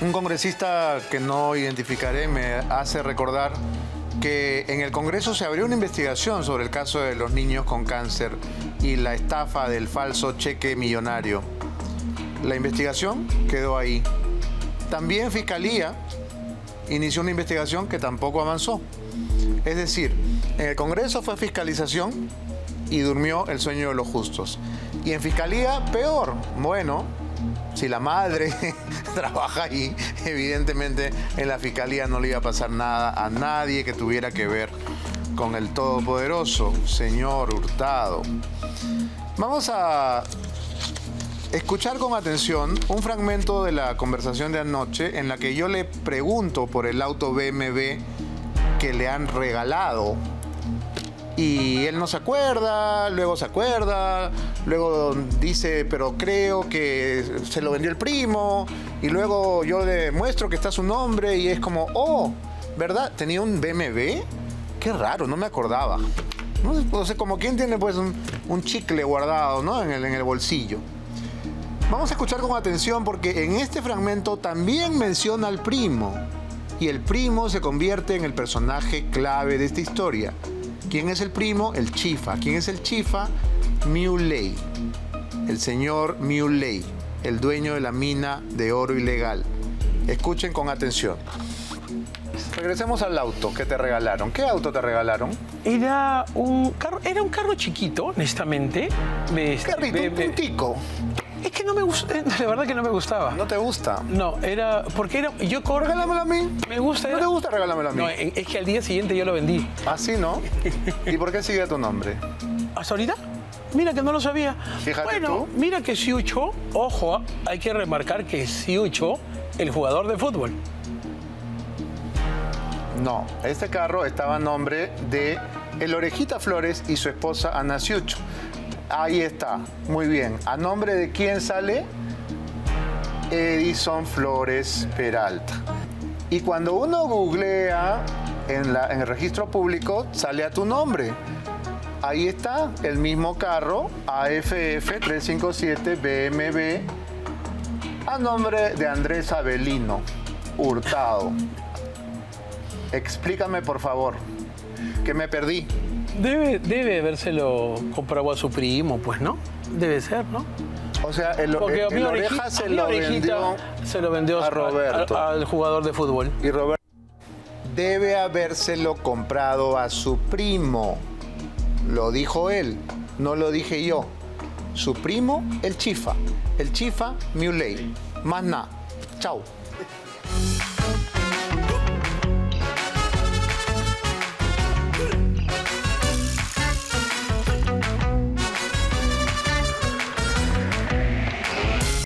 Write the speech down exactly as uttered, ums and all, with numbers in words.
Un congresista que no identificaré me hace recordar que en el Congreso se abrió una investigación sobre el caso de los niños con cáncer y la estafa del falso cheque millonario. La investigación quedó ahí. También Fiscalía inició una investigación que tampoco avanzó. Es decir, en el Congreso fue fiscalización y durmió el sueño de los justos. Y en Fiscalía, peor. Bueno, si la madre trabaja ahí, evidentemente en la Fiscalía no le iba a pasar nada a nadie que tuviera que ver con el Todopoderoso, señor Hurtado. Vamos a escuchar con atención un fragmento de la conversación de anoche en la que yo le pregunto por el auto B M W que le han regalado. Y él no se acuerda, luego se acuerda, luego dice, pero creo que se lo vendió el primo, y luego yo le muestro que está su nombre y es como, oh, ¿verdad? ¿Tenía un B M W? Qué raro, no me acordaba. No, no sé, como quien tiene pues un, un chicle guardado, ¿no? en, el, en el bolsillo. Vamos a escuchar con atención porque en este fragmento también menciona al primo. Y el primo se convierte en el personaje clave de esta historia. ¿Quién es el primo? El Chifa. ¿Quién es el Chifa? Muley. El señor Muley, el dueño de la mina de oro ilegal. Escuchen con atención. Regresemos al auto que te regalaron. ¿Qué auto te regalaron? Era un carro, era un carro chiquito, honestamente. De, Carrito, de, un de, puntico. Es que no me gusta, la verdad que no me gustaba. ¿No te gusta? No, era, porque era, yo corro... Regálamelo a mí. Me gusta. ¿No era, te gusta? Regálamelo a mí. No, es que al día siguiente yo lo vendí. ¿Ah, sí, no? ¿Y por qué sigue tu nombre? ¿Hasta ahorita? Mira que no lo sabía. Fíjate bueno, tú. mira que Siucho, ojo, hay que remarcar que Siucho, el jugador de fútbol. No, este carro estaba a nombre de el Orejita Flores y su esposa Ana Siucho. Ahí está, muy bien. ¿A nombre de quién sale? Edison Flores Peralta. Y cuando uno googlea en, la, en el registro público, sale a tu nombre. Ahí está el mismo carro, A F F trescientos cincuenta y siete B M W, a nombre de Andrés Avelino Hurtado. Explícame, por favor, que me perdí. Debe, debe habérselo comprado a su primo, pues, ¿no? Debe ser, ¿no? O sea, el, Porque el, el oreji, Oreja se lo vendió, se lo vendió a Roberto. A, a, al jugador de fútbol. Y Roberto debe habérselo comprado a su primo. Lo dijo él, no lo dije yo. Su primo, el Chifa. El Chifa Muley. Más nada. Chao.